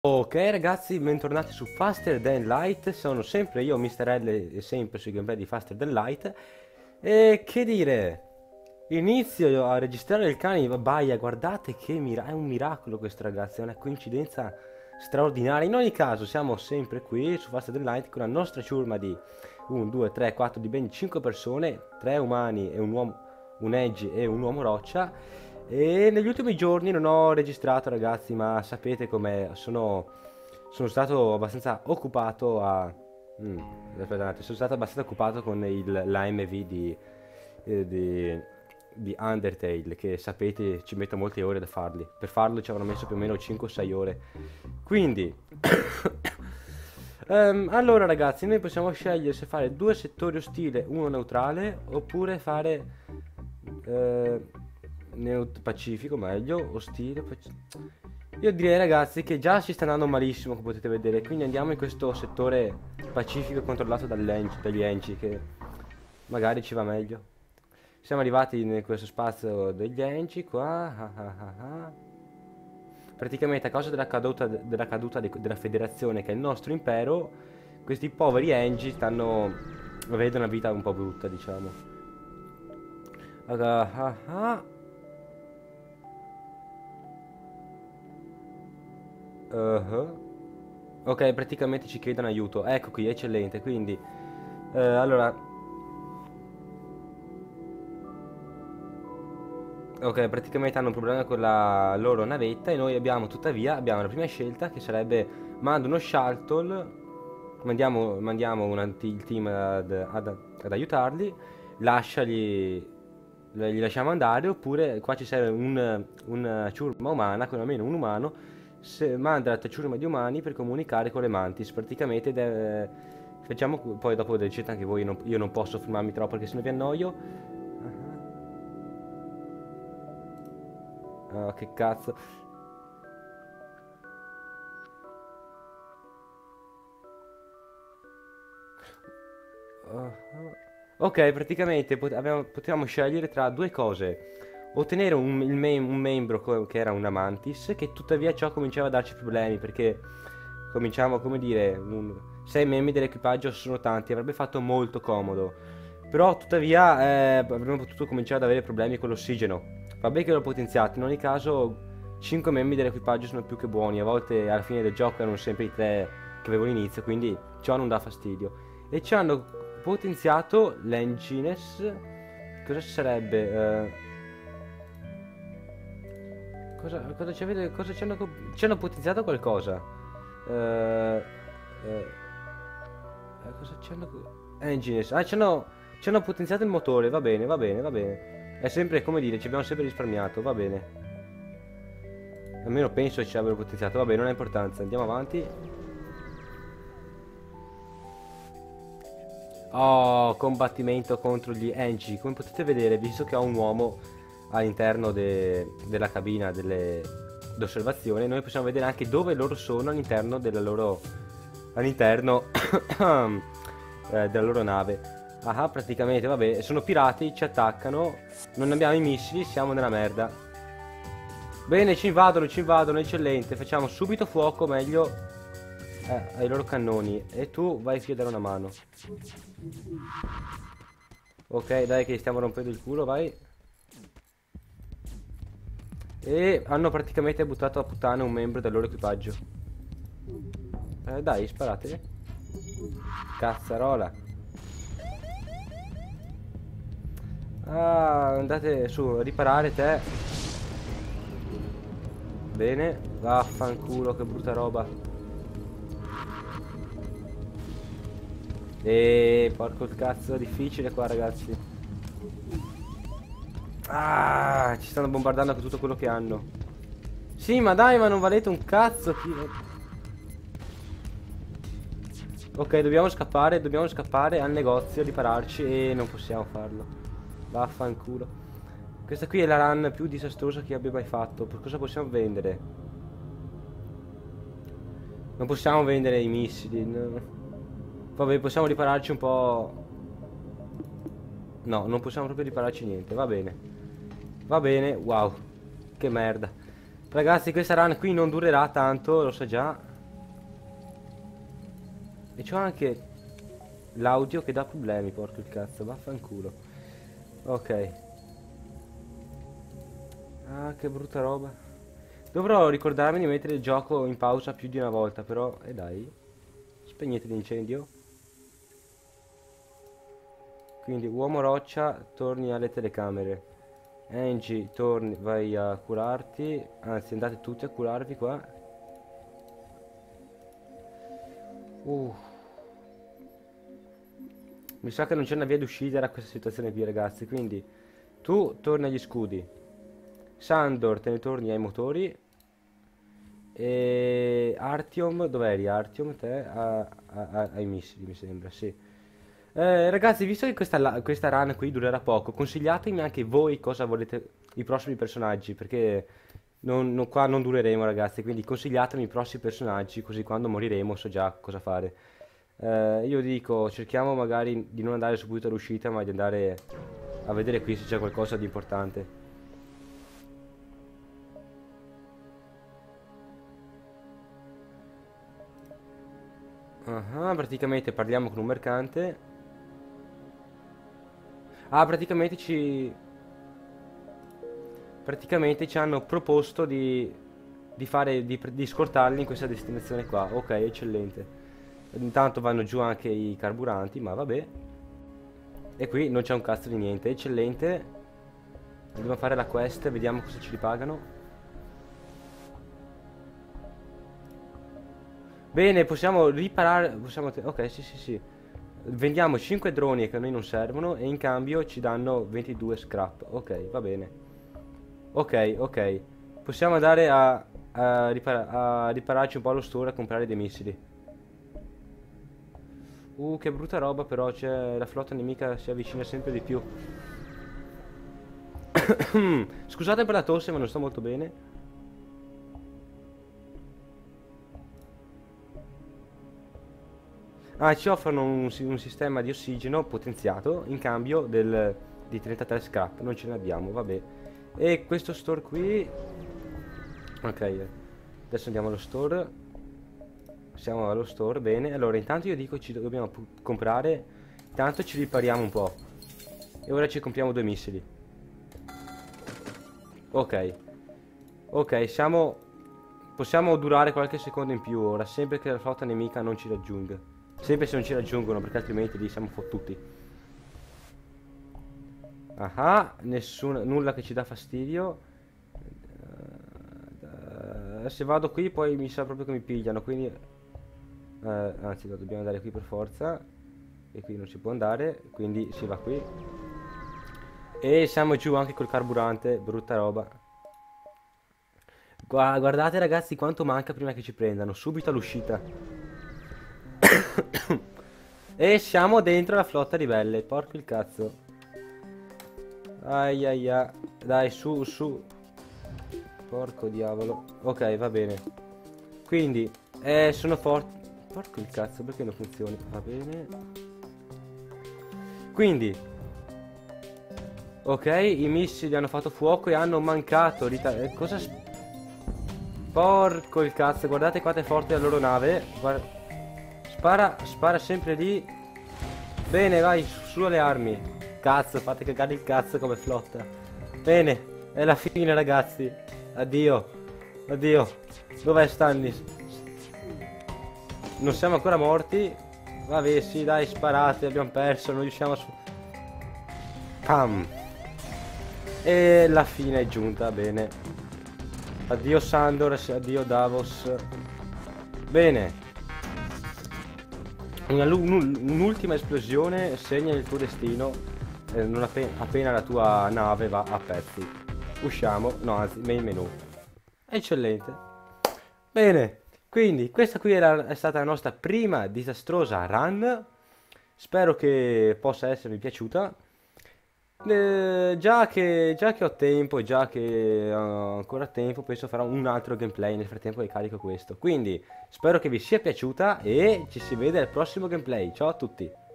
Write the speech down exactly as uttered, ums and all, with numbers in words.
Ok ragazzi, bentornati su Faster Than Light, sono sempre io, mister L, e sempre sui gameplay di Faster Than Light. E che dire, inizio a registrare il cane in baia, guardate che mira è un miracolo questo ragazzi, è una coincidenza straordinaria. In ogni caso siamo sempre qui su Faster Than Light con la nostra ciurma di uno, due, tre, quattro, di ben cinque persone, tre umani e un uomo, un edge e un uomo roccia. E negli ultimi giorni non ho registrato ragazzi, ma sapete com'è, sono, sono stato abbastanza occupato a... Mm, aspetta un attimo, sono stato abbastanza occupato con l'A M V di, eh, di, di Undertale, che sapete ci metto molte ore da farli. Per farlo ci avrò messo più o meno cinque o sei ore. Quindi... Ehm, allora ragazzi, noi possiamo scegliere se fare due settori ostile, uno neutrale, oppure fare... eh, Neut pacifico, meglio, ostile, paci- io direi ragazzi che già si sta andando malissimo come potete vedere, quindi andiamo in questo settore pacifico controllato dagli Enci che magari ci va meglio. Siamo arrivati in questo spazio degli Enci qua, ah, ah, ah, ah. Praticamente a causa della caduta, della, caduta de, della federazione che è il nostro impero, questi poveri Enci stanno avendo una vita un po' brutta, diciamo. Ah, ah, ah. Uh-huh. Ok, praticamente ci chiedono aiuto. Ecco qui, eccellente. Quindi, eh, allora, ok, praticamente hanno un problema con la loro navetta e noi abbiamo, tuttavia, abbiamo la prima scelta che sarebbe mando uno shuttle, mandiamo, mandiamo un il team ad, ad, ad aiutarli, lasciali, gli lasciamo andare, oppure qua ci serve un, una ciurma umana, con almeno un umano, se manda la ciurma di umani per comunicare con le mantis. Praticamente deve, facciamo, poi dopo decidete anche voi, io non, io non posso fermarmi troppo perché sennò vi annoio. Ah, che cazzo. Ah, ok, praticamente pot- abbiamo- potevamo scegliere tra due cose. Ottenere un, il mem- un membro co- che era una mantis, che tuttavia ciò cominciava a darci problemi perché cominciamo, come dire, un, sei membri dell'equipaggio sono tanti, avrebbe fatto molto comodo. Però tuttavia eh, avremmo potuto cominciare ad avere problemi con l'ossigeno. Vabbè che l'ho potenziato, in ogni caso cinque membri dell'equipaggio sono più che buoni, a volte alla fine del gioco erano sempre i tre che avevo all'inizio, quindi ciò non dà fastidio. E ci hanno potenziato l'engines. Cosa sarebbe? Eh, cosa, cosa ci avete? Cosa ci hanno, co- ci hanno potenziato qualcosa? Eh, eh, eh, cosa ci hanno... co- Engines. Ah, ci hanno, ci hanno potenziato il motore, va bene, va bene, va bene. È sempre, come dire, ci abbiamo sempre risparmiato, va bene. Almeno penso ci abbiano potenziato, va bene, non ha importanza, andiamo avanti. Oh, combattimento contro gli Engi. Come potete vedere, visto che ho un uomo all'interno de- della cabina delle- d'osservazione, noi possiamo vedere anche dove loro sono all'interno della loro all'interno eh, della loro nave. Ah, praticamente, vabbè, sono pirati, ci attaccano, non abbiamo i missili, siamo nella merda. Bene, ci invadono, ci invadono, eccellente. Facciamo subito fuoco, meglio eh, ai loro cannoni. E tu vai qui a dare una mano. Ok, dai che stiamo rompendo il culo, vai. E hanno praticamente buttato a puttana un membro del loro equipaggio. Eh, dai, sparate. Cazzarola. Ah, andate su, riparare te. Bene, vaffanculo, che brutta roba. E porco il cazzo, è difficile qua ragazzi. Ah, ci stanno bombardando con tutto quello che hanno. Sì, ma dai, ma non valete un cazzo. Chi... Ok, dobbiamo scappare, dobbiamo scappare al negozio, ripararci e non possiamo farlo. Vaffanculo. Questa qui è la run più disastrosa che abbia mai fatto. Per cosa possiamo vendere? Non possiamo vendere i missili. No. Vabbè, possiamo ripararci un po'. No, non possiamo proprio ripararci niente. Va bene. Va bene. Wow. Che merda. Ragazzi, questa run qui non durerà tanto, lo so già. E c'ho anche l'audio che dà problemi, porco il cazzo, vaffanculo. Ok. Ah, che brutta roba. Dovrò ricordarmi di mettere il gioco in pausa più di una volta, però... E eh dai. Spegnete l'incendio. Quindi uomo roccia, torni alle telecamere. Angie, torni, vai a curarti. Anzi, andate tutti a curarvi qua. Uh. Mi sa che non c'è una via d'uscita da questa situazione qui, ragazzi. Quindi tu torni agli scudi. Sandor, te ne torni ai motori. E Artyom, dov'eri? Artyom, te a, a- a- ai missili, mi sembra, sì. Eh, ragazzi, visto che questa, la- questa run qui durerà poco, consigliatemi anche voi cosa volete, i prossimi personaggi, perché non, non- qua non dureremo, ragazzi, quindi consigliatemi i prossimi personaggi, così quando moriremo so già cosa fare. Eh, io dico, cerchiamo magari di non andare subito all'uscita, ma di andare a vedere qui se c'è qualcosa di importante. Ah, praticamente parliamo con un mercante. Ah, praticamente ci... Praticamente ci hanno proposto di, di fare, di, di scortarli in questa destinazione qua. Ok, eccellente. Intanto vanno giù anche i carburanti, ma vabbè. E qui non c'è un cazzo di niente. Eccellente. Andiamo a fare la quest, vediamo cosa ci ripagano. Bene, possiamo riparare. Possiamo te- ok, sì, sì, sì. Vendiamo cinque droni che a noi non servono e in cambio ci danno ventidue scrap. Ok, va bene. Ok, ok. Possiamo andare a, a, ripara- a ripararci un po' allo store e comprare dei missili. Uh, che brutta roba però, c'è la flotta nemica si avvicina sempre di più. Scusate per la tosse, ma non sto molto bene. Ah, ci offrono un, si- un sistema di ossigeno potenziato in cambio del, di trentatré scrap. Non ce ne abbiamo, vabbè. E questo store qui... Ok, adesso andiamo allo store. Siamo allo store, bene. Allora, intanto io dico ci dobbiamo pu- comprare. Intanto ci ripariamo un po'. E ora ci compriamo due missili. Ok. Ok, siamo... Possiamo durare qualche secondo in più ora, sempre che la flotta nemica non ci raggiunga. Sempre se non ci raggiungono, perché altrimenti lì siamo fottuti. Ah, nessun, nulla che ci dà fastidio. Eh, se vado qui poi mi sa proprio che mi pigliano, quindi... eh, anzi, no, dobbiamo andare qui per forza. E qui non si può andare, quindi si va qui. E siamo giù anche col carburante, brutta roba. Gua- Guardate ragazzi quanto manca prima che ci prendano, subito all'uscita. E siamo dentro la flotta ribelle, porco il cazzo. Ai ai ai. Dai, su, su. Porco diavolo. Ok, va bene. Quindi, eh, sono forti. Porco il cazzo, perché non funziona? Va bene. Quindi, ok, i missili hanno fatto fuoco e hanno mancato. rita- eh, cosa... s- Porco il cazzo, guardate quanto è forte la loro nave. Guarda... Spara, spara sempre lì. Bene, vai, su, su alle armi. Cazzo, fate cagare il cazzo come flotta. Bene, è la fine ragazzi. Addio. Addio. Dov'è Stannis? Non siamo ancora morti. Vabbè, sì, dai, sparate, abbiamo perso, non riusciamo a... su- Pam. E la fine è giunta, bene. Addio Sandor, addio Davos. Bene. Una lu- un- Un'ultima esplosione segna il tuo destino. eh, non appe- appena la tua nave va a pezzi. Usciamo, no, anzi, main menu. Eccellente. Bene, quindi questa qui era, è stata la nostra prima disastrosa run. Spero che possa esservi piaciuta. Eh, già che, già che ho tempo e già che ho ancora tempo, penso farò un altro gameplay nel frattempo che carico questo. Quindi spero che vi sia piaciuta e ci si vede al prossimo gameplay. Ciao a tutti!